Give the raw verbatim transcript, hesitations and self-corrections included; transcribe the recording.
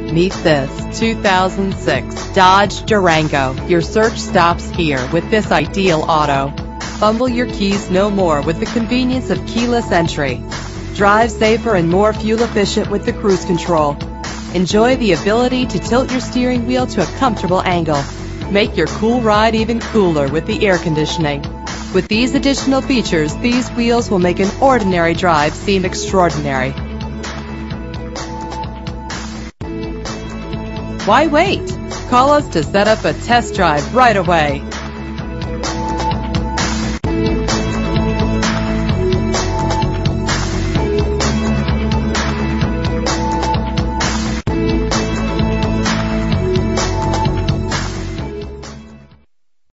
Meet this two thousand six Dodge Durango. Your search stops here with this ideal auto. Fumble your keys no more with the convenience of keyless entry. Drive safer and more fuel efficient with the cruise control. Enjoy the ability to tilt your steering wheel to a comfortable angle. Make your cool ride even cooler with the air conditioning. With these additional features, these wheels will make an ordinary drive seem extraordinary. Why wait? Call us to set up a test drive right away.